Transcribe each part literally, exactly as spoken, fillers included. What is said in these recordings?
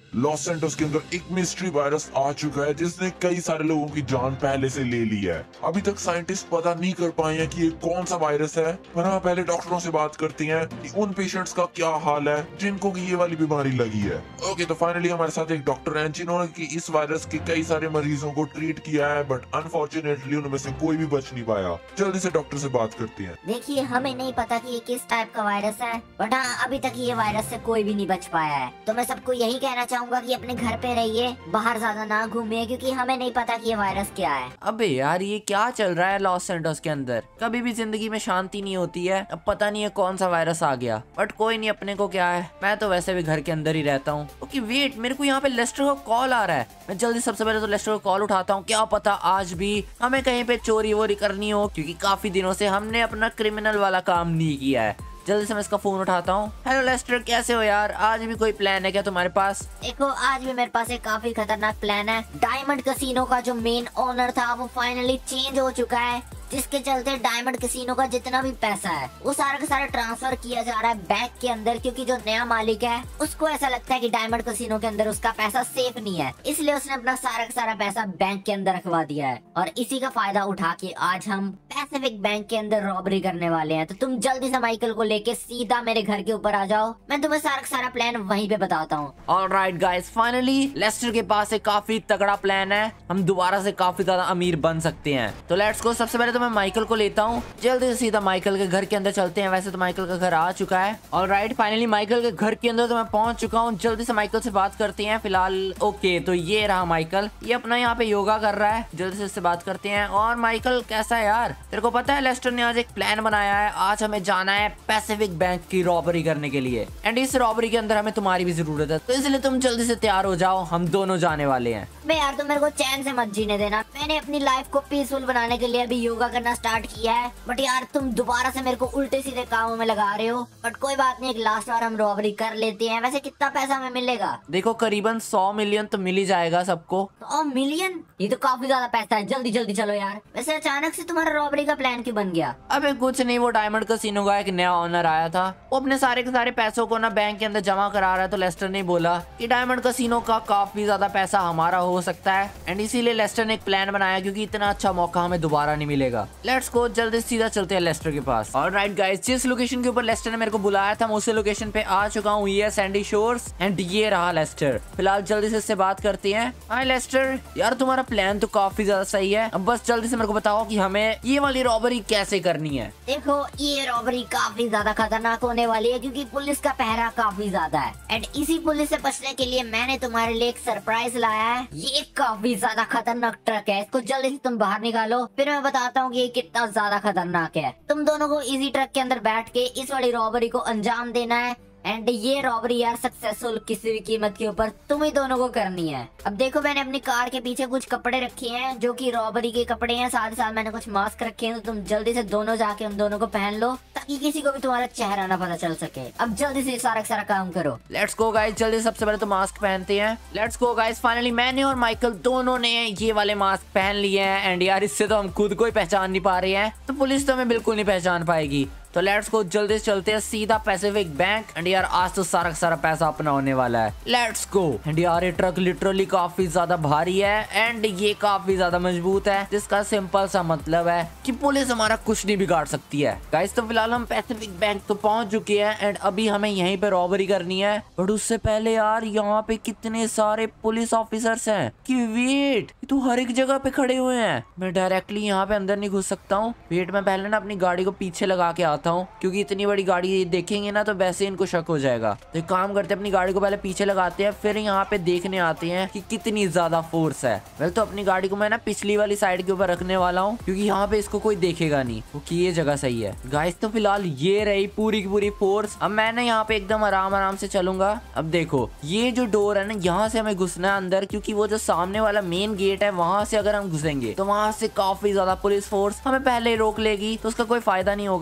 Los Santos के अंदर एक मिस्ट्री वायरस आ चुका है जिसने कई सारे लोगों की जान पहले से ले ली है। अभी तक साइंटिस्ट पता नहीं कर पाए हैं कि ये कौन सा वायरस है, पर हाँ पहले डॉक्टरों से बात करते हैं कि उन पेशेंट्स का क्या हाल है जिनको की ये वाली बीमारी लगी है। ओके, तो फाइनली हमारे साथ एक डॉक्टर हैं जिन्होंने की इस वायरस के कई सारे मरीजों को ट्रीट किया है, बट अनफॉर्चुनेटली उनमें से कोई भी बच नहीं पाया। जल्दी से डॉक्टर से बात करते हैं। देखिए, हमें नहीं पता कि ये किस टाइप का वायरस है, बट हाँ अभी तक ये वायरस से कोई भी नहीं बच पाया है। तो मैं सबको यही कहना चाहूंगा कि अपने घर पे रहिए, बाहर ज्यादा ना घूमिए, क्योंकि हमें नहीं पता कि ये वायरस क्या है। अबे यार, ये क्या चल रहा है लॉस सैंटोस के अंदर? कभी भी जिंदगी में शांति नहीं होती है। अब पता नहीं है कौन सा वायरस आ गया, बट कोई नहीं, अपने को क्या है, मैं तो वैसे भी घर के अंदर ही रहता हूँ। ओके वेट, मेरे को यहाँ पे लेस्टर का कॉल आ रहा है। मैं जल्दी सबसे पहले तो लेस्टर का कॉल उठाता हूँ। क्या पता आज भी हमें कहीं पे चोरी वोरी करनी हो, क्योंकि काफी दिनों से हमने अपना क्रिमिनल वाला काम नहीं किया है। जल्दी से मैं इसका फोन उठाता हूँ। हेलो लेस्टर, कैसे हो यार? आज भी कोई प्लान है क्या तुम्हारे पास? देखो, आज भी मेरे पास एक काफी खतरनाक प्लान है। डायमंड कैसीनो का जो मेन ओनर था वो फाइनली चेंज हो चुका है, जिसके चलते डायमंड कैसीनो का जितना भी पैसा है वो सारा का सारा ट्रांसफर किया जा रहा है बैंक के अंदर, क्योंकि जो नया मालिक है उसको ऐसा लगता है कि डायमंड कैसीनो के अंदर उसका पैसा सेफ नहीं है, इसलिए उसने अपना सारा का सारा पैसा बैंक के अंदर रखवा दिया है। और इसी का फायदा उठा के आज हम पैसिफिक बैंक के अंदर रॉबरी करने वाले हैं। तो तुम जल्दी से माइकल को लेके सीधा मेरे घर के ऊपर आ जाओ, मैं तुम्हें सारा का सारा प्लान वहीं पे बताता हूँ। ऑलराइट गाइस, फाइनली लेस्टर के पास एक काफी तगड़ा प्लान है। हम दोबारा से काफी ज्यादा अमीर बन सकते हैं। तो लेट्स गो। सबसे पहले तो मैं माइकल को लेता हूँ, जल्दी से सीधा माइकल के घर के अंदर चलते हैं। वैसे तो माइकल का घर आ चुका है। ऑलराइट, फाइनली माइकल के घर के अंदर तो मैं पहुंच चुका हूँ। जल्दी से माइकल से बात करते हैं। फिलहाल ओके, तो ये रहा माइकल, ये अपना यहाँ पे योगा कर रहा है। जल्दी से इससे बात करते हैं। और माइकल कैसा है यार? तेरे को पता है लेस्टर ने आज एक प्लान बनाया है। आज हमें जाना है पैसिफिक बैंक की रॉबरी करने के लिए, एंड इस रॉबरी के अंदर हमें तुम्हारी भी जरूरत है, तो इसलिए तुम जल्दी से तैयार हो जाओ, हम दोनों जाने वाले हैं। मैं यार, तुम मेरे को चैन से मत जीने देना। मैंने अपनी लाइफ को पीसफुल बनाने के लिए अभी योगा करना स्टार्ट किया है, बट यार तुम दोबारा से मेरे को उल्टे सीधे कामों में लगा रहे हो। बट कोई बात नहीं, एक लास्ट बार हम रॉबरी कर लेते हैं। वैसे कितना पैसा हमें मिलेगा? देखो, करीबन सौ मिलियन तो मिल ही जाएगा सबको। सौ मिलियन? ये तो काफी ज्यादा पैसा है। जल्दी जल्दी चलो यार। वैसे अचानक से तुम्हारा रॉबरी का प्लान क्यों बन गया? अबे कुछ नहीं, वो डायमंड कैसीनो का एक नया ओनर आया था। वो अपने सारे के सारे पैसों को ना बैंक के अंदर जमा करा रहा है। तो लेस्टर ने बोला कि डायमंड कैसीनो का काफी ज्यादा पैसा हमारा हो सकता है, एंड इसीलिए लेस्टर ने एक प्लान बनाया, क्योंकि इतना अच्छा मौका हमें दोबारा नहीं मिलेगा। लेट्स गो, जल्दी सीधा चलते हैं लेस्टर के पास। ऑलराइट गाइस, जिस लोकेशन के ऊपर लेस्टर ने मेरे को बुलाया था मैं उसी लोकेशन पे आ चुका हूँ। ये सैंडी शोर्स, एंड ये रहा लेस्टर। फिलहाल जल्दी से इससे बात करते हैं। हाय लेस्टर, यार तुम्हारा प्लान तो काफी ज्यादा सही है। अब बस जल्दी से मेरे को बताओ कि हमें ये वाली रॉबरी कैसे करनी है। देखो, ये रॉबरी काफी ज्यादा खतरनाक होने वाली है, क्योंकि पुलिस का पहरा काफी ज्यादा है, एंड इसी पुलिस से बचने के लिए मैंने तुम्हारे लिए एक सरप्राइज लाया है। ये काफी ज्यादा खतरनाक ट्रक है, इसको जल्दी से तुम बाहर निकालो, फिर मैं बताता हूँ कि ये कितना ज्यादा खतरनाक है। तुम दोनों को इसी ट्रक के अंदर बैठ के इस वाली रॉबरी को अंजाम देना है, एंड ये रॉबरी यार सक्सेसफुल किसी भी कीमत के ऊपर तुम ही दोनों को करनी है। अब देखो, मैंने अपनी कार के पीछे कुछ कपड़े रखे हैं जो कि रॉबरी के कपड़े हैं, साथ ही साथ मैंने कुछ मास्क रखे हैं। तो तुम जल्दी से दोनों जाके उन दोनों को पहन लो, ताकि किसी को भी तुम्हारा चेहरा ना पता चल सके। अब जल्दी से सारा सारा काम करो। लेट्स गो गाइस, जल्दी सबसे पहले तो मास्क पहनते हैं। लेट्स गो गाइस, फाइनली मैंने और माइकल दोनों ने ये वाले मास्क पहन लिए हैं, एंड यार इससे तो हम खुद को ही पहचान नहीं पा रहे हैं, तो पुलिस तो हमें बिल्कुल नहीं पहचान पाएगी। तो लेट्स गो, जल्दी से चलते हैं सीधा पैसिफिक बैंक, एंड यार आज तो सारा सारा पैसा अपना होने वाला है। Let's go. एंड यार ये ट्रक लिटरली काफी ज्यादा भारी है, एंड ये काफी ज्यादा मजबूत है, जिसका सिंपल सा मतलब है कि पुलिस हमारा कुछ नहीं बिगाड़ सकती है। गाइस, तो फिलहाल हम पैसिफिक बैंक तो पहुंच चुके हैं, एंड अभी हमें यहीं पे रॉबरी करनी है। बट उससे पहले यार यहाँ पे कितने सारे पुलिस ऑफिसर्स हैं कि वेट, ये तो हर एक जगह पे खड़े हुए हैं। मैं डायरेक्टली यहाँ पे अंदर नहीं घुस सकता हूँ। वेट, मैं पहले ना अपनी गाड़ी को पीछे लगा के आता हूँ, क्योंकि इतनी बड़ी गाड़ी देखेंगे ना तो वैसे इनको शक हो जाएगा। तो एक काम करते हैं, अपनी गाड़ी को पहले पीछे लगाते हैं, फिर यहाँ पे देखने आते हैं कि कितनी ज्यादा फोर्स है। वेल, तो अपनी गाड़ी को मैं ना पिछली वाली साइड के ऊपर रखने वाला हूँ, क्योंकि यहाँ पे इसको कोई देखेगा नहीं, क्योंकि ये जगह सही है। गाइस, तो फिलहाल ये रही पूरी की पूरी फोर्स। अब मैं ना यहाँ पे एकदम आराम आराम से चलूंगा। अब देखो, ये जो डोर है ना, यहाँ से हमें घुसना है अंदर, क्योंकि वो जो सामने वाला मेन गेट है वहां से अगर हम घुसेंगे तो वहां से काफी ज्यादा पुलिस फोर्स हमें पहले रोक लेगी, तो उसका कोई फायदा नहीं होगा।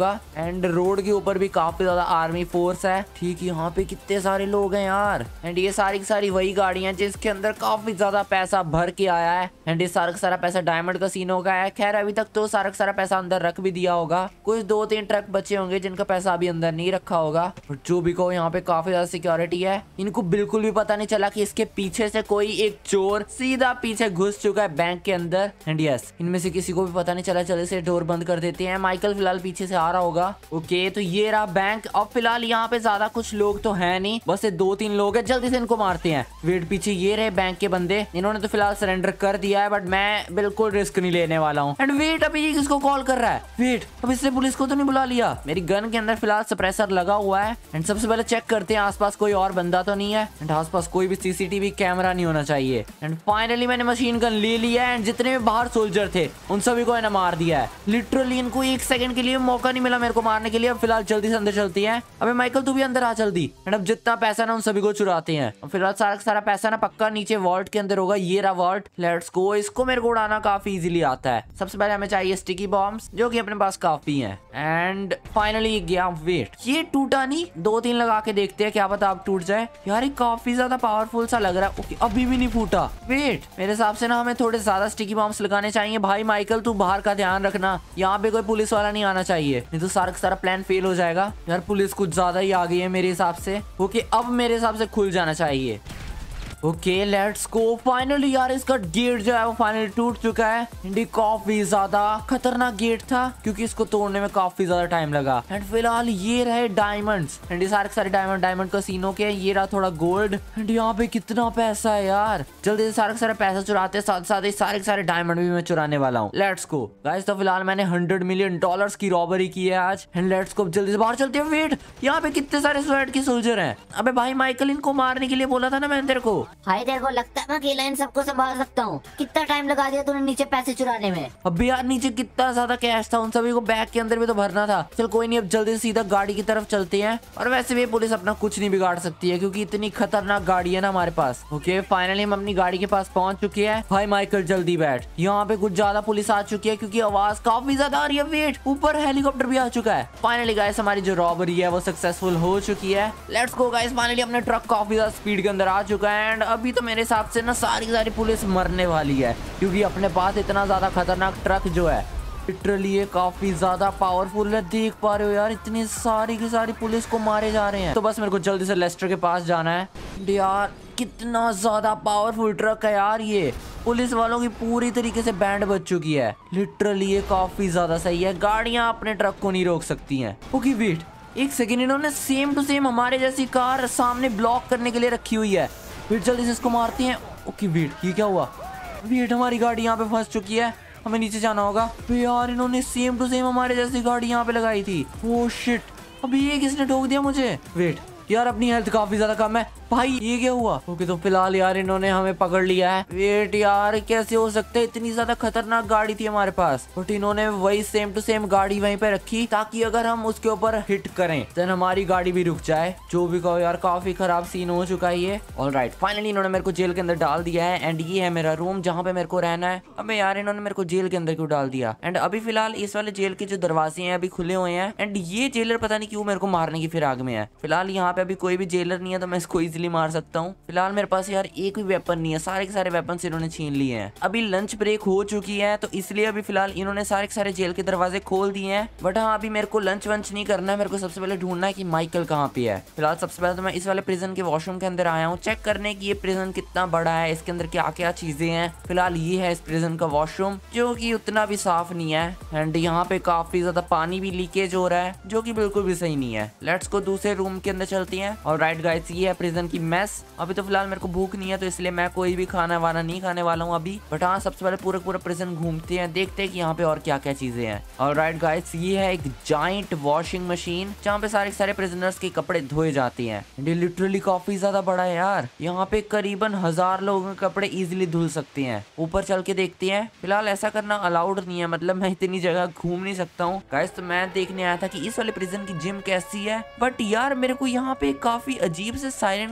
एंड रोड के ऊपर भी काफी ज्यादा आर्मी फोर्स है। ठीक, यहाँ पे कितने सारे लोग हैं यार। एंड ये सारी की सारी वही गाड़ियां जिसके अंदर काफी ज्यादा पैसा भर के आया है। एंड ये सारा का सारा पैसा डायमंड कसीनो का है। खैर अभी तक तो सारा का सारा पैसा अंदर रख भी दिया होगा। कुछ दो तीन ट्रक बचे होंगे जिनका पैसा अभी अंदर नहीं रखा होगा। और जो भी कहो यहाँ पे काफी ज्यादा सिक्योरिटी है। इनको बिल्कुल भी पता नहीं चला कि इसके पीछे से कोई एक चोर सीधा पीछे घुस चुका है बैंक के अंदर। एंड यस, इनमें से किसी को भी पता नहीं चला। चले से डोर बंद कर देते हैं। माइकल फिलहाल पीछे से आ रहा होगा। ओके, तो ये रहा बैंक। अब फिलहाल यहाँ पे ज्यादा कुछ लोग तो है नहीं, बस ये दो तीन लोग हैं। जल्दी से इनको मारते हैं। वेट, पीछे ये रहे बैंक के बंदे। इन्होंने तो फिलहाल सरेंडर कर दिया है, बट मैं बिल्कुल रिस्क नहीं लेने वाला हूँ। एंड वेट, अभी ये किसको कॉल कर रहा है? वेट, अब इसने पुलिस को तो नहीं बुला लिया? मेरी गन के अंदर फिलहाल सप्रेसर लगा हुआ है। एंड सबसे पहले चेक करते हैं आसपास कोई और बंदा तो नहीं है। एंड आसपास कोई भी सीसीटीवी कैमरा नहीं होना चाहिए। एंड फाइनली मैंने मशीन गन ले लिया है। एंड जितने भी बाहर सोल्जर थे उन सभी को इन्हें मार दिया है। लिटरली इनको एक सेकंड के लिए मौका नहीं मिला मेरे को मारने के लिए। अब फिलहाल जल्दी से अंदर चलती है। अबे माइकल, तू भी अंदर आ जल्दी। एंड अब जितना पैसा ना उन सभी को चुराते हैं। अब फिलहाल सारा सारा पैसा ना पक्का नीचे वॉल्ट के अंदर होगा। ये रहा वॉल्ट। Let's go. इसको मेरे को उड़ाना काफी इजीली आता है। सबसे पहले हमें चाहिए स्टिकी बॉम्ब्स, जो कि अपने पास काफी हैं। एंड फाइनली गया। वेट, ये टूटा नहीं। दो तीन लगा के देखते हैं, क्या पता अब टूट जाए। यार ये काफी ज्यादा पावरफुल सा लग रहा है। ओके, अभी भी नहीं फूटा। वेट, मेरे हिसाब से ना हमें थोड़े ज्यादा स्टिकी बॉम्ब्स लगाने चाहिए। भाई माइकल, तू बाहर का ध्यान रखना। यहाँ पे कोई पुलिस वाला नहीं आना चाहिए, नहीं तो सारा सारा प्लान फेल हो जाएगा। यार पुलिस कुछ ज्यादा ही आ गई है मेरे हिसाब से। ओके, अब मेरे हिसाब से खुल जाना चाहिए। Okay, let's go. फाइनली यार इसका गेट जो है वो फाइनली टूट चुका है। एंड काफी ज्यादा खतरनाक गेट था क्योंकि इसको तोड़ने में काफी ज्यादा टाइम लगा। एंड फिलहाल ये रहे डायमंड्स। एंड ये सारे सारे डायमंड डायमंड कसीनो के। ये रहा थोड़ा गोल्ड। एंड यहाँ पे कितना पैसा है यार। जल्दी से सारे सारे पैसा चुराते, साथ साथ ही सारे सारे डायमंड भी मैं चुराने वाला हूँ। Let's go guys. तो फिलहाल मैंने हंड्रेड मिलियन डॉलर्स की रॉबरी की है आज। एंड लेट्स गो, जल्दी से बाहर चलते हैं। वेट, यहाँ पे कितने सारे स्वेट के सोल्जर हैं। अबे भाई माइकल, इनको मारने के लिए बोला था ना मैंने तेरे को। भाई तेरे को लगता है मैं अकेला इन सबको संभाल सकता हूँ? कितना टाइम लगा दिया तूने नीचे पैसे चुराने में। अभी यार नीचे कितना ज्यादा कैश था, उन सभी को बैग के अंदर भी तो भरना था। चल कोई नहीं, अब जल्दी से सीधा गाड़ी की तरफ चलते हैं। और वैसे भी पुलिस अपना कुछ नहीं बिगाड़ सकती है क्योंकि इतनी खतरनाक गाड़ी है ना हमारे पास। ओके, फाइनली हम अपनी गाड़ी के पास पहुंच चुके हैं। भाई माइकल जल्दी बैठ। यहाँ पे कुछ ज्यादा पुलिस आ चुकी है क्योंकि आवाज काफी ज्यादा आ रही है। वेट, ऊपर हेलीकॉप्टर भी आ चुका है। फाइनली गाइस हमारी जो रॉबरी है वो सक्सेसफुल हो चुकी है। Let's go guys. फाइनली अपने ट्रक काफी ज्यादा स्पीड के अंदर आ चुका है। एंड अभी तो मेरे हिसाब से ना सारी सारी पुलिस मरने वाली है क्योंकि अपने पास इतना ज्यादा खतरनाक ट्रक जो है लिटरली ये काफी ज्यादा पावरफुल है। देख पा रहे हो यार, इतनी सारी की सारी पुलिस को मारे जा रहे हैं। तो बस मेरे को जल्दी से लेस्टर के पास जाना है। यार कितना ज्यादा पावरफुल ट्रक है यार ये। पुलिस वालों की पूरी तरीके से बैंड बज चुकी है। लिटरली ये काफी ज्यादा सही है। गाड़ियां अपने ट्रक को नहीं रोक सकती हैं। ओके वेट, एक सेकेंड, इन्होंने सेम टू सेम हमारे जैसी कार सामने ब्लॉक करने के लिए रखी हुई है। फिर जल्दी से इसको मारते हैं। ओके वेट, ये क्या हुआ? वेट, हमारी गाड़ी यहाँ पे फंस चुकी है। हमें नीचे जाना होगा। यार इन्होंने सेम टू सेम हमारे जैसी गाड़ी यहाँ पे लगाई थी। ओह शिट, अभी ये किसने ठोक दिया मुझे? वेट यार, अपनी हेल्थ काफी ज्यादा कम है। भाई ये क्या हुआ? ओके, तो फिलहाल यार इन्होंने हमें पकड़ लिया है। वेट यार, कैसे हो सकता है? इतनी ज्यादा खतरनाक गाड़ी थी हमारे पास, बट इन्होंने वही सेम टू सेम गाड़ी वहीं पे रखी ताकि अगर हम उसके ऊपर हिट करें देन हमारी गाड़ी भी रुक जाए। जो भी कहो यार, काफी खराब सीन हो चुका है ये। ऑलराइट, फाइनली इन्होंने मेरे को जेल के अंदर डाल दिया है। एंड ये है मेरा रूम जहाँ पे मेरे को रहना है। अबे यार, इन्होंने मेरे को जेल के अंदर क्यों डाल दिया? एंड अभी फिलहाल इस वाले जेल के जो दरवाजे हैं अभी खुले हुए हैं। एंड ये जेलर पता नहीं क्यों मेरे को मारने की फिराक में है। फिलहाल यहाँ पे अभी कोई भी जेलर नहीं है तो मैं इसको इजिली मार सकता हूँ। फिलहाल मेरे पास यार एक भी वेपन नहीं है। सारे के सारे वेपन इन्होंने छीन लिए हैं। अभी लंच ब्रेक हो चुकी है तो इसलिए अभी फिलहाल इन्होंने सारे के सारे जेल के दरवाजे खोल दिए हैं। बट हाँ, अभी मेरे को लंच वंच नहीं करना है। मेरे को सबसे पहले ढूंढना है कि माइकल कहाँ पे है। फिलहाल सबसे पहले तो मैं इस वाले प्रिजन के वॉशरूम के अंदर आया हूँ चेक करने की ये प्रिजन कितना बड़ा है, इसके अंदर क्या क्या चीजें हैं। फिलहाल ये है इस प्रिजन का वॉशरूम जो की उतना भी साफ नहीं है। एंड यहाँ पे काफी ज्यादा पानी भी लीकेज हो रहा है जो की बिल्कुल भी सही नहीं है। लेट्स को दूसरे रूम के अंदर चलती है। और राइट गाइस, ये है प्रिजन की मेस। अभी तो फिलहाल मेरे को भूख नहीं है तो इसलिए मैं कोई भी खाना वाना नहीं खाने वाला हूँ अभी। बट हाँ, सबसे पहले पूरा पूरा प्रिजन घूमते हैं, देखते हैं कि यहाँ पे और क्या क्या चीजें हैं। और राइट गाइस, ये है एक जाइंट वॉशिंग मशीन जहाँ पे सारे सारे प्रिजनर्स के कपड़े धोए जाते हैं। ये लिटरली काफी ज्यादा बड़ा है यार। यहाँ पे करीबन हजार लोगों के कपड़े इजिली धुल सकते हैं। ऊपर चल के देखते हैं। फिलहाल ऐसा करना अलाउड नहीं है, मतलब मैं इतनी जगह घूम नहीं सकता हूँ गाइस। तो मैं देखने आया था कि इस वाले प्रिजन की जिम कैसी है। बट यार मेरे को यहाँ पे काफी अजीब से सायरन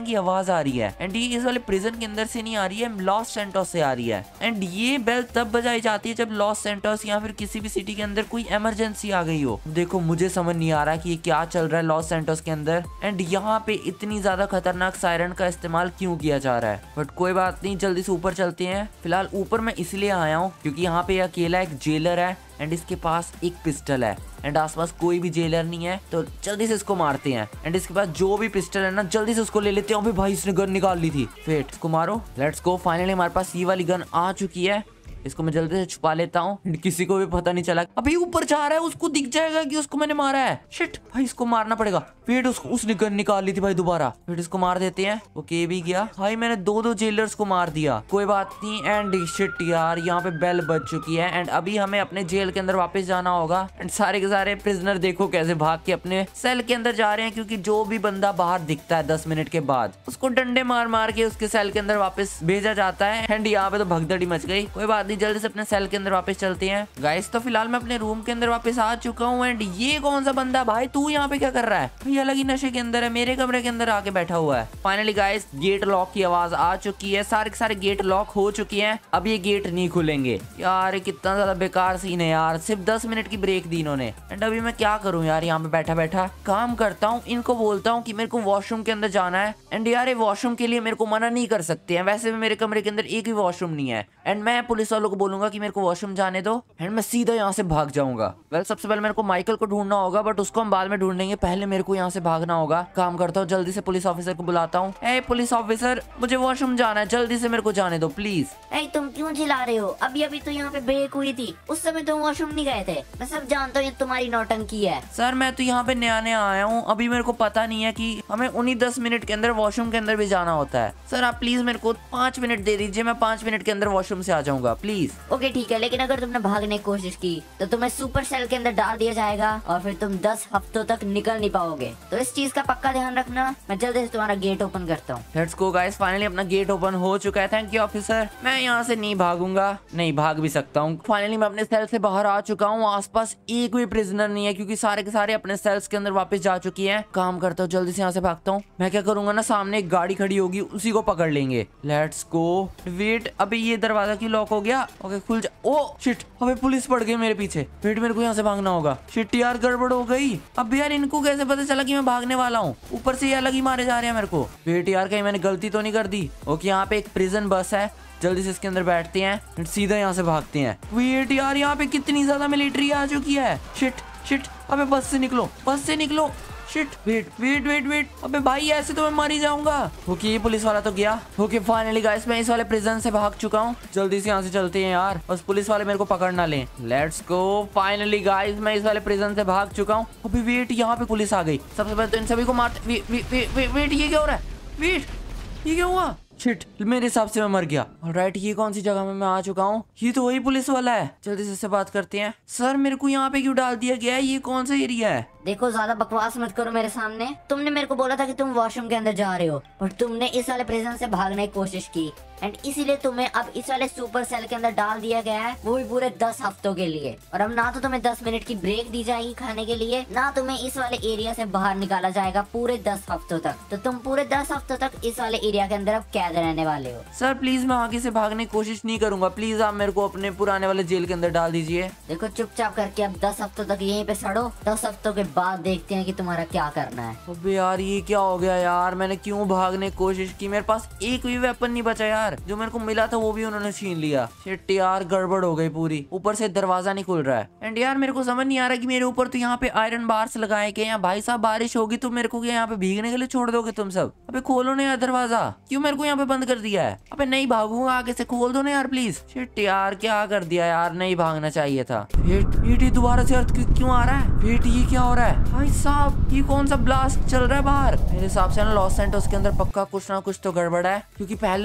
की आवाज आ रही है एंड ये इस वाले प्रिजन के अंदर से नहीं आ रही है, लॉस सेंटोस से आ रही है। एंड ये बेल तब बजाई जाती है जब लॉस सेंटोस या फिर किसी भी सिटी के अंदर कोई इमरजेंसी आ गई हो। देखो मुझे समझ नहीं आ रहा कि ये क्या चल रहा है लॉस सेंटोस के अंदर एंड यहाँ पे इतनी ज्यादा खतरनाक सायरन का इस्तेमाल क्यों किया जा रहा है। बट कोई बात नहीं, जल्दी से ऊपर चलते हैं। फिलहाल ऊपर मैं इसलिए आया हूँ क्योंकि यहाँ पे अकेला एक जेलर है एंड इसके पास एक पिस्टल है एंड आसपास कोई भी जेलर नहीं है, तो जल्दी से इसको मारते हैं। एंड इसके पास जो भी पिस्टल है ना जल्दी से उसको ले लेते हैं। अबे भाई इसने गन निकाल ली थी। वेट, इसको मारो। लेट्स गो, फाइनली हमारे पास ये वाली गन आ चुकी है। इसको मैं जल्दी से छुपा लेता हूँ, किसी को भी पता नहीं चला। अभी ऊपर जा रहा है, उसको दिख जाएगा कि उसको मैंने मारा है। शिट भाई इसको मारना पड़ेगा। वेट, उसको उसने गन निकाल ली थी भाई दोबारा। वेट, इसको मार देते हैं। ओके भी गया भाई, मैंने दो दो जेलर्स को मार दिया। कोई बात नहीं। एंड शिट यार, यहाँ पे बेल बज चुकी है एंड अभी हमें अपने जेल के अंदर वापस जाना होगा। एंड सारे के सारे प्रिजनर देखो कैसे भाग के अपने सेल के अंदर जा रहे हैं, क्योंकि जो भी बंदा बाहर दिखता है दस मिनट के बाद उसको डंडे मार मार के उसके सेल के अंदर वापस भेजा जाता है। एंड यहाँ पे तो भगदड़ी मच गई। कोई बात नहीं, जल्दी से अपने सेल के अंदर वापस चलते हैं। गाइस तो फिलहाल मैं अपने रूम के अंदर वापस आ चुका हूँ। एंड ये कौन सा बंदा भाई, तू यहाँ पे क्या कर रहा है? भाई अलग ही नशे के अंदर है, मेरे कमरे के अंदर आके बैठा हुआ है। फाइनली गाइस गेट लॉक की आवाज आ चुकी है, सारे के सारे गेट लॉक हो चुकी हैं। अब ये गेट नहीं खुलेंगे। यार कितना ज्यादा बेकार सीन है यार, सिर्फ दस मिनट की ब्रेक दी इन्होंने। एंड अभी मैं क्या करूँ यार, यहाँ पे बैठा बैठा काम करता हूँ। इनको बोलता हूँ कि मेरे को वॉशरूम के अंदर जाना है। एंड यार वॉशरूम के लिए मेरे को मना नहीं कर सकते हैं, वैसे भी मेरे कमरे के अंदर एक भी वॉशरूम नहीं है। एंड मैं पुलिस वालों को बोलूंगा कि मेरे को वॉशरूम जाने दो एंड मैं सीधा यहाँ से भाग जाऊंगा। वेल सबसे पहले मेरे को माइकल को ढूंढना होगा, बट उसको हम बाद में ढूंढ लेंगे, पहले मेरे को यहाँ से भागना होगा। काम करता हूँ, जल्दी से पुलिस ऑफिसर को बुलाता हूँ। ए पुलिस ऑफिसर, मुझे वॉशरूम जाना है, जल्दी से मेरे को जाने दो प्लीज। ए तुम क्यों चिल्ला रहे हो? अभी अभी तो यहाँ पे ब्रेक हुई थी, उस समय तुम वॉशरूम नहीं गए थे। मैं सब जानता हूँ ये तुम्हारी नौटंकी है। सर मैं तो यहाँ पे नया नया आया हूँ, अभी मेरे को पता नहीं है कि हमें उन्हीं दस मिनट के अंदर वॉशरूम के अंदर भी जाना होता है। सर आप प्लीज मेरे को पाँच मिनट दे दीजिए, मैं पाँच मिनट के अंदर वॉशरूम से आ जाऊंगा प्लीज। ओके ठीक है, लेकिन अगर तुमने भागने की कोशिश की तो तुम्हें सुपर सेल के अंदर डाल दिया जाएगा और फिर तुम दस हफ्तों तक निकल नहीं पाओगे। तो इस चीज का पक्का ध्यान रखना। मैं जल्दी से तुम्हारा गेट ओपन करता हूँ। लेट्स गो गाइस, फाइनली अपना गेट ओपन हो चुका है। Thank you officer. मैं यहाँ से नहीं भागूंगा, नहीं भाग भी सकता हूँ। फाइनली मैं अपने सेल से बाहर आ चुका हूँ। आसपास एक भी प्रिजनर नहीं है, क्योंकि सारे के सारे अपने सेल्स के अंदर वापस जा चुकी हैं। काम करता हूँ, जल्दी से यहाँ से भागता हूँ। मैं क्या करूंगा ना, सामने एक गाड़ी खड़ी होगी, उसी को पकड़ लेंगे। Let's go. वेट, अभी ये दरवाजा क्यों लॉक हो गया? ओके खुल जा। ओ शिट, अबे पुलिस पड़ गई मेरे पीछे। वेट, मेरे को यहाँ से भागना होगा। शिट यार गड़बड़ हो गई। अब यार इनको कैसे पता चला कि मैं भागने वाला हूँ? ऊपर से ये अलग ही मारे जा रहे हैं मेरे को। वेट यार, कहीं मैंने गलती तो नहीं कर दी? ओके यहाँ पे एक प्रिजन बस है, जल्दी से इसके अंदर बैठते हैं, सीधा यहाँ से भागते हैं। वेट यार, यहाँ पे कितनी ज्यादा मिलिट्री आ चुकी है। शिट शिट, अबे बस से निकलो, बस से निकलो। Shit, wait wait wait wait, अबे भाई ऐसे तो मैं मर ही जाऊंगा। ओके ये पुलिस वाला तो गया। ओके फाइनली गाइस मैं इस वाले प्रिजन से भाग चुका हूँ। जल्दी से यहाँ से चलते हैं यार, बस पुलिस वाले मेरे को पकड़ ना लें। Let's go. फाइनली गाइस मैं इस वाले प्रिजन से भाग चुका हूँ। अभी वेट, यहाँ पे पुलिस आ गई। सबसे पहले तो इन सभी को मारते। वे, वे, वे, वे, वेट ये क्या हो रहा है? वेट ये क्या हुआ? शिट, मेरे हिसाब से मैं मर गया। ऑलराइट, ये कौन सी जगह में मैं आ चुका हूँ? ये तो वही पुलिस वाला है। जल्दी से इससे बात करते हैं। सर मेरे को यहाँ पे क्यों डाल दिया गया है? ये कौन सा एरिया है? देखो ज्यादा बकवास मत करो मेरे सामने। तुमने मेरे को बोला था कि तुम वॉशरूम के अंदर जा रहे हो, पर तुमने इस वाले प्रिजन से भागने की कोशिश की एंड इसीलिए तुम्हें अब इस वाले सुपर सेल के अंदर डाल दिया गया है, वो भी पूरे दस हफ्तों के लिए। और अब ना तो तुम्हें दस मिनट की ब्रेक दी जाएगी खाने के लिए, ना तुम्हें इस वाले एरिया से बाहर निकाला जाएगा पूरे दस हफ्तों तक। तो तुम पूरे दस हफ्तों तक इस वाले एरिया के अंदर अब कैद रहने वाले हो। सर प्लीज मैं आगे से भागने की कोशिश नहीं करूंगा, प्लीज आप मेरे को अपने पुराने वाले जेल के अंदर डाल दीजिए। देखो चुपचाप करके अब दस हफ्तों तक यहीं पे सड़ो, दस हफ्तों के बाद देखते हैं कि तुम्हारा क्या करना है। अबे यार ये क्या हो गया यार, मैंने क्यों भागने की कोशिश की? मेरे पास एक भी वेपन नहीं बचा यार, जो मेरे को मिला था वो भी उन्होंने छीन लिया। शिट यार गड़बड़ हो गई पूरी, ऊपर से दरवाजा नहीं खुल रहा है। एंड यार मेरे को समझ नहीं आ रहा कि मेरे ऊपर तो यहाँ पे आयरन बार्स लगाए गए हैं। भाई साहब बारिश होगी तो मेरे को यहाँ पे भीगने के लिए छोड़ दोगे तुम सब? अबे खोलो ना यार दरवाजा, क्यों मेरे को यहाँ पे बंद कर दिया है? अबे नहीं भागूंगा, आगे से खोल दो ना यार प्लीज। शिट यार क्या कर दिया यार, नहीं भागना चाहिए था। वेट वेट, ये दोबारा से अर्थ क्यों आ रहा है? वेट ये क्या हो रहा है? भाई साहब ये कौन सा ब्लास्ट चल रहा है बाहर? मेरे हिसाब से ना लॉस सैंटोस के अंदर पक्का कुछ ना कुछ तो गड़बड़ है, क्योंकि पहले मेरे को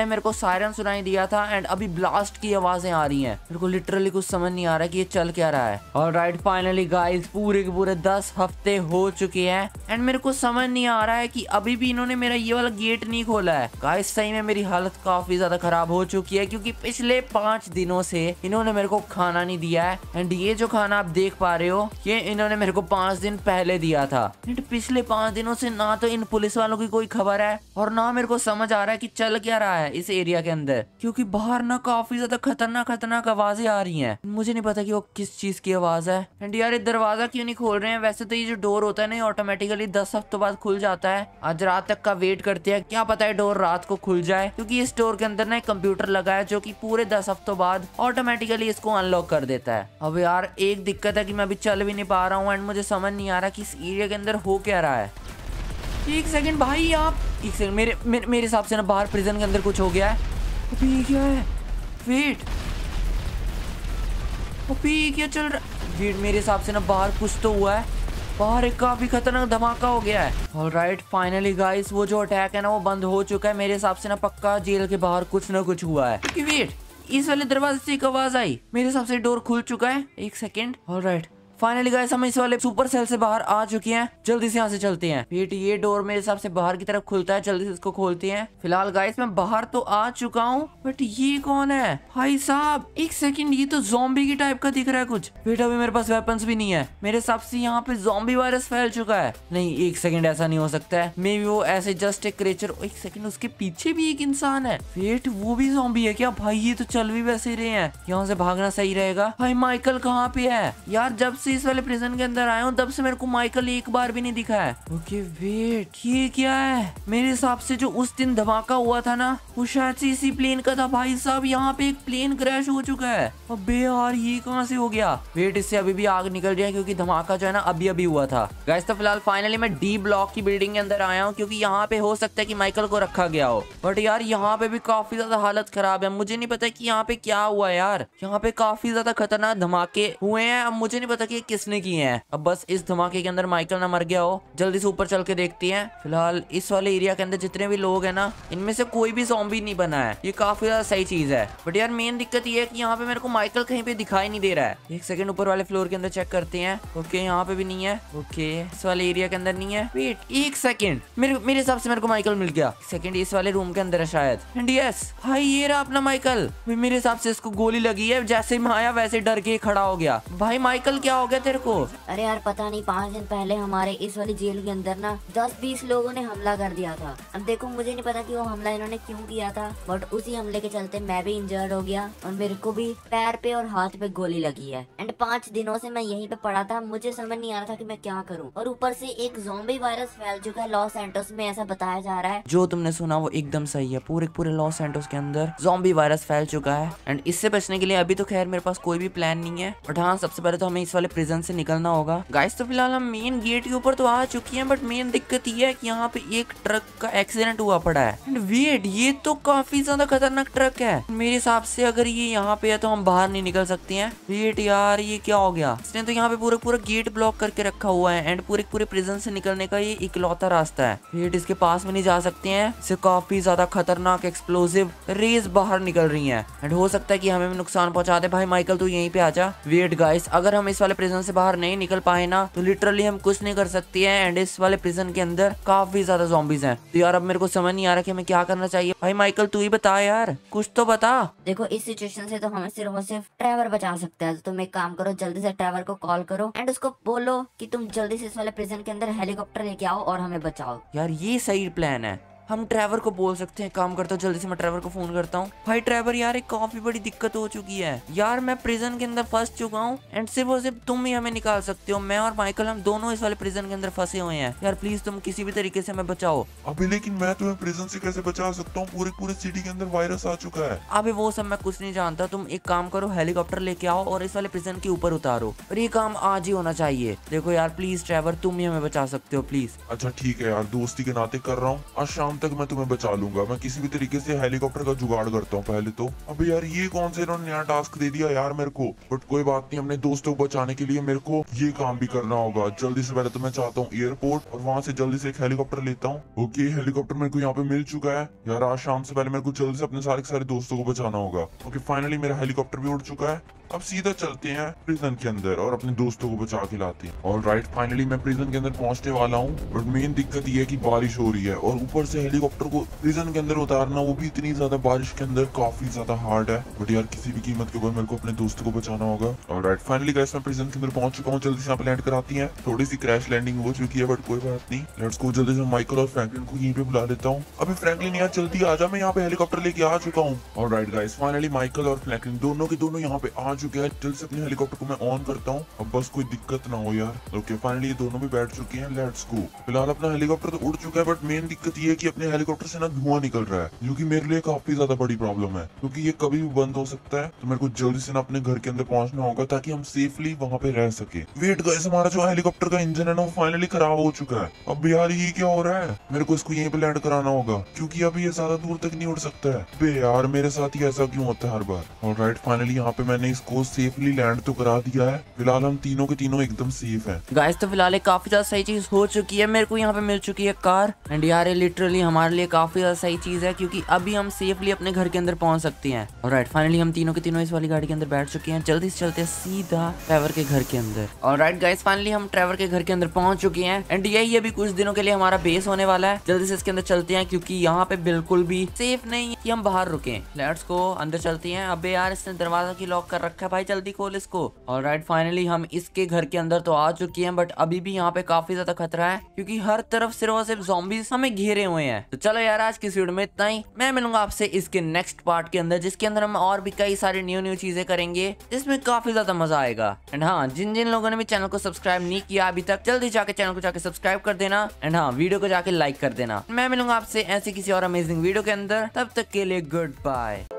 सायरन सुनाई दिया था एंड अभी ब्लास्ट की आवाजें आ रही हैं। मेरे को लिटरली कुछ समझ नहीं आ रहा कि ये चल क्या रहा है। ऑलराइट फाइनली गाइस पूरे के पूरे दस हफ्ते हो चुके हैं एंड मेरे को समझ नहीं आ रहा है कि अभी भी इन्होंने मेरा ये वाला गेट नहीं खोला है। गाइस सही में मेरी हालत काफी ज्यादा खराब हो चुकी है क्योंकि पिछले पांच दिनों से इन्होंने मेरे को खाना नहीं दिया है एंड ये जो खाना आप देख पा रहे हो ये इन्होंने मेरे को पांच दिन पहले दिया था एंड पिछले पांच दिनों से ना तो इन पुलिस वालों की कोई खबर है और ना मेरे को समझ आ रहा है कि चल क्या रहा है इस एरिया के अंदर, क्योंकि बाहर ना काफी ज्यादा खतरनाक खतरनाक आवाजें आ रही हैं। मुझे नहीं पता कि वो किस चीज की आवाज है एंड यार ये दरवाजा क्यों नहीं खोल रहे हैं। वैसे तो ये जो डोर होता है ना ऑटोमेटिकली दस हफ्तों बाद खुल जाता है। आज रात तक का वेट करते हैं, क्या पता है डोर रात को खुल जाए क्योंकि इस डोर के अंदर ना एक कंप्यूटर लगा है जो कि पूरे दस हफ्तों बाद ऑटोमेटिकली इसको अनलॉक कर देता है। अब यार एक दिक्कत है कि मैं अभी चल भी नहीं पा रहा हूँ एंड मुझे समझ नहीं आ रहा कि इस एरिया के अंदर हो क्या रहा है। एक सेकंड भाई आप एक सेकंड मेरे मेरे मेरे हिसाब से ना बाहर प्रिजन के अंदर कुछ हो गया है। अभी ये क्या है? वेट अभी क्या चल रहा? वेट मेरे हिसाब से ना बाहर कुछ तो हुआ है। बाहर एक काफी खतरनाक धमाका हो गया है। ऑलराइट फाइनली गाइस वो जो अटैक है ना वो बंद हो चुका है। मेरे हिसाब से ना पक्का जेल के बाहर कुछ ना कुछ हुआ है। वेट इस वाले दरवाजे से एक आवाज आई। मेरे हिसाब से डोर खुल चुका है। एक सेकेंड। ऑलराइट फाइनली गाइस हम इस वाले सुपर सेल से बाहर आ चुके हैं। जल्दी से यहाँ से चलते हैं। वेट ये डोर मेरे हिसाब से बाहर की तरफ खुलता है, जल्दी से इसको खोलते हैं। फिलहाल गाइस मैं बाहर तो आ चुका हूँ बट ये कौन है भाई साहब? एक सेकंड ये तो ज़ॉम्बी की टाइप का दिख रहा है कुछ। वेट अभी मेरे पास वेपन्स भी नहीं है। मेरे हिसाब से यहाँ पे ज़ॉम्बी वायरस फैल चुका है। नहीं एक सेकंड ऐसा नहीं हो सकता है। मे बी वो ऐसे जस्ट एक क्रिएचर। एक सेकंड उसके पीछे भी एक इंसान है। वेट वो भी ज़ॉम्बी है क्या? भाई ये तो चल भी वैसे रहे हैं। यहाँ से भागना सही रहेगा। भाई माइकल कहाँ पे है यार? जब से इस वाले प्रिजन के अंदर आया हूँ तब से मेरे को माइकल एक बार भी नहीं दिखा है। ओके वेट ये क्या है? मेरे हिसाब से जो उस दिन धमाका हुआ था ना वो शायद से इसी प्लेन का था। भाई साहब यहाँ पे एक प्लेन क्रैश हो चुका है। अबे यार ये कहाँ से हो गया? वेट इससे अभी भी आग निकल रही है क्योंकि धमाका जो है ना अभी अभी हुआ था। गाइस तो फिलहाल फाइनली मैं डी ब्लॉक की बिल्डिंग के अंदर आया हूँ क्योंकि यहाँ पे हो सकता है कि माइकल को रखा गया हो। बट यार यहाँ पे भी काफी ज्यादा हालत खराब है। मुझे नहीं पता कि यहाँ पे क्या हुआ यार। यहाँ पे काफी ज्यादा खतरनाक धमाके हुए हैं। अब मुझे नहीं पता कि किसने किए हैं। अब बस इस धमाके के अंदर माइकल ना मर गया हो। जल्दी से ऊपर चल के देखते हैं। फिलहाल इस वाले एरिया के अंदर जितने भी लोग हैं ना इनमें से कोई भी ज़ॉम्बी नहीं बना है। ये काफी ज्यादा सही चीज है। बट यार मेन दिक्कत ये है कि यहाँ पे मेरे को माइकल कहीं पे दिखाई नहीं दे रहा है। एक सेकंड ऊपर वाले फ्लोर के अंदर चेक करते हैं। ओके यहाँ पे भी नहीं है। ओके इस वाले एरिया के अंदर नहीं है। वेट एक सेकंड मेरे मेरे हिसाब से मेरे को माइकल मिल गया। सेकंड इस वाले रूम के अंदर है शायद। एंड यस भाई ये रहा अपना माइकल। मेरे हिसाब से इसको गोली लगी है। जैसे मैं आया वैसे डर के खड़ा हो गया। भाई माइकल क्या हो गया तेरे को? अरे यार पता नहीं पाँच दिन पहले हमारे इस वाली जेल के अंदर ना दस बीस लोगों ने हमला कर दिया था। अब देखो मुझे नहीं पता कि वो हमला इन्होंने क्यों किया था बट उसी हमले के चलते मैं भी इंजर्ड हो गया और मेरे को भी पैर पे और हाथ पे गोली लगी है। एंड पाँच दिनों से मैं यहीं पे पड़ा था। मुझे समझ नहीं आ रहा था कि मैं क्या करूं। और ऊपर से एक ज़ॉम्बी वायरस फैल चुका है लॉस सैंटोस में, ऐसा बताया जा रहा है। जो तुमने सुना वो एकदम सही है। पूरे पूरे लॉस सैंटोस के अंदर ज़ॉम्बी वायरस फैल चुका है एंड इससे बचने के लिए अभी तो खैर मेरे पास कोई भी प्लान नहीं है। बट हाँ सबसे पहले तो हमें इस वाले प्रिजन से निकलना होगा। गाइस तो फिलहाल हम मेन गेट के ऊपर तो आ चुकी हैं बट मेन दिक्कत ये है कि यहाँ पे एक ट्रक का एक्सीडेंट हुआ पड़ा है। एंड वेट ये तो काफी ज्यादा खतरनाक ट्रक है। मेरे हिसाब से अगर ये यहाँ पे है तो हम बाहर नहीं निकल सकते हैं। वेट यार ये क्या हो गया? इसने तो यहाँ पे पूरा पूरा गेट ब्लॉक करके रखा हुआ है एंड पूरे पूरे प्रिजन से निकलने का ये इकलौता रास्ता है। वेट इसके पास में नहीं जा सकते हैं। इससे काफी ज्यादा खतरनाक एक्सप्लोसिव रेज बाहर निकल रही है एंड हो सकता है कि हमें भी नुकसान पहुंचा दे। भाई माइकल तू यहीं पे आ जा। वेट गाइस अगर हम इस वाले प्रिजन से बाहर नहीं निकल पाए ना तो लिटरली हम कुछ नहीं कर सकते हैं एंड इस वाले प्रिजन के अंदर काफी ज्यादा ज़ॉम्बीज हैं। तो यार अब मेरे को समझ नहीं आ रहा कि हमें क्या करना चाहिए। भाई माइकल तू ही बता यार, कुछ तो बता। देखो इस सिचुएशन से तो हमें सिर्फ और सिर्फ ट्रेवर बचा सकता है। तो तुम एक काम करो जल्दी से ट्रेवर को कॉल करो एंड उसको बोलो कि तुम जल्दी से इस वाले प्रिजन के अंदर हेलीकॉप्टर लेके आओ और हमें बचाओ। यार ये सही प्लान है। हम ट्रेवर को बोल सकते हैं। काम करता हूँ जल्दी से मैं ट्रेवर को फोन करता हूँ। भाई ट्रेवर यार एक काफी बड़ी दिक्कत हो चुकी है यार। मैं प्रिजन के अंदर फंस चुका हूँ एंड सिर्फ और सिर्फ तुम ही हमें निकाल सकते हो। मैं और माइकल हम दोनों इस वाले प्रिजन के अंदर फंसे हुए हैं। यार प्लीज तुम किसी भी तरीके से हमें बचाओ। अभी लेकिन मैं तुम्हें प्रिजन से कैसे बचा सकता हूँ? पूरे पूरे सिटी के अंदर वायरस आ चुका है। अबे वो सब मैं कुछ नहीं जानता। तुम एक काम करो हेलीकॉप्टर लेके आओ और इस वाले प्रिजन के ऊपर उतारो और ये काम आज ही होना चाहिए। देखो यार प्लीज ट्रेवर तुम ही हमें बचा सकते हो प्लीज। अच्छा ठीक है यार दोस्ती के नाते कर रहा हूँ। आज शाम तक मैं तुम्हें बचा लूंगा। मैं किसी भी तरीके से हेलीकॉप्टर का जुगाड़ करता हूँ पहले तो। अबे यार ये कौन से इन्होंने नया टास्क दे दिया यार मेरे को, बट कोई बात नहीं, अपने दोस्तों को बचाने के लिए मेरे को ये काम भी करना होगा। जल्दी से पहले तो मैं चाहता हूँ एयरपोर्ट और वहां से जल्दी से एक हेलीकॉप्टर लेता हूँ। ओके हेलीकॉप्टर मेरे को यहाँ पे मिल चुका है यार। आज शाम से पहले मेरे को जल्दी से अपने सारे सारे दोस्तों को बचाना होगा। ओके फाइनली मेरा हेलीकॉप्टर भी उड़ चुका है। अब सीधा चलते हैं प्रिजन के अंदर और अपने दोस्तों को बचा के लाते हैं। ऑल राइट फाइनली मैं प्रिजन के अंदर पहुंचने वाला हूँ, बट मेन दिक्कत ये है कि बारिश हो रही है और ऊपर से हेलीकॉप्टर को प्रिजन के अंदर उतारना, वो भी इतनी ज्यादा बारिश के अंदर, काफी ज्यादा हार्ड है। बट यार किसी भी कीमत के ऊपर मेरे को अपने दोस्तों को बचाना होगा। ऑल राइट फाइनली गाइस मैं प्रिजन के अंदर पहुंच चुका हूँ। जल्दी से यहाँ पे लैंड कराती है। थोड़ी सी क्रैश लैंडिंग हो चुकी है बट कोई बात नहीं। Let's go. जल्दी से माइकल और फ्रैंकलिन को यहीं पे बुला लेता हूँ। अभी फ्रैंकलिन यार जल्दी आ जा, मैं यहाँ पे हेलीकॉप्टर लेके आ चुका हूँ। All right guys finally Michael और फ्रैंकलिन दोनों के दोनों यहाँ पे आ चुके हैं। जल्दी से हेलीकॉप्टर को मैं ऑन करता हूँ, अब बस कोई दिक्कत ना हो यार। ओके फाइनली ये दोनों भी बैठ चुके हैं। Let's go. फिलहाल अपना हेलीकॉप्टर तो उड़ चुका है, बट मेन दिक्कत ये है कि अपने हेलीकॉप्टर से ना धुआं निकल रहा है, जो कि मेरे लिए काफी ज्यादा बड़ी प्रॉब्लम है, क्योंकि ये कभी भी बंद हो सकता है। तो मेरे को जल्दी से ना अपने घर के अंदर पहुंचना होगा ताकि हम सेफली वहां पे रह सके। वेट गाइस हमारा जो हेलीकॉप्टर का इंजन है ना वो फाइनली खराब हो चुका है। अब यार ये क्या हो रहा है, मेरे को इसको यहीं पे लैंड कराना होगा क्योंकि अभी ये ज्यादा दूर तक नहीं उड़ सकता है। बे यार मेरे साथ ही ऐसा क्यों होता है हर बार। ऑलराइट फाइनली यहाँ पे मैंने इसको सेफली लैंड तो करा दिया है। फिलहाल हम तीनों के तीनों एकदम सेफ हैं। गाइस तो फिलहाल एक काफी ज्यादा सही चीज हो चुकी है। मेरे को यहाँ पे मिल चुकी है कार, एंड यार ये लिटरली हमारे लिए काफी ज्यादा सही चीज है क्योंकि अभी हम सेफली अपने घर के अंदर पहुंच सकते हैं। ऑलराइट फाइनली हम तीनों के तीनों इस वाली गाड़ी के अंदर बैठ चुके हैं। जल्दी से चलते हैं सीधा ट्रेवर के घर के अंदर। ऑलराइट गाइस फाइनली हम ट्रेवर के घर के अंदर पहुंच चुके हैं, एंड यही अभी कुछ दिनों के लिए हमारा बेस होने वाला है। जल्दी से इसके अंदर चलते हैं क्योंकि यहाँ पे बिल्कुल भी सेफ नहीं है कि हम बाहर रुके। लेट्स गो अंदर चलते हैं। अबे यार इसने दरवाजा की लॉक कर रखा है, भाई जल्दी खोल इसको। ऑलराइट फाइनली हम इसके घर के अंदर तो आ चुके हैं, बट अभी भी यहाँ पे काफी ज्यादा खतरा है क्योंकि हर तरफ सिर्फ और सिर्फ ज़ॉम्बीज़ हमें घेरे हुए हैं। तो चलो यार आज की इस वीडियो में इतना ही। मैं मिलूंगा आपसे इसके नेक्स्ट पार्ट के अंदर, जिसके अंदर हम और भी कई सारी न्यू न्यू चीजें करेंगे जिसमें काफी ज्यादा मजा आएगा। एंड हाँ जिन जिन लोगों ने भी चैनल को सब्सक्राइब नहीं किया अभी तक, जल्दी जाके चैनल को जाके सब्सक्राइब कर देना। एंड हाँ वीडियो को जाके लाइक कर देना। मैं मिलूंगा आपसे ऐसे किसी और अमेजिंग वीडियो के अंदर, तब तक के लिए गुड बाय।